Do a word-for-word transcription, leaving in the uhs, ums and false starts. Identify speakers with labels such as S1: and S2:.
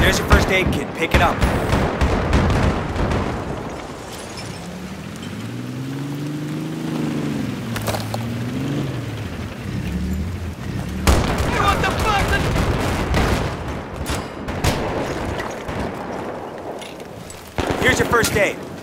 S1: There's your first aid kit. Pick it up.
S2: What the fuck?
S1: Here's your first aid.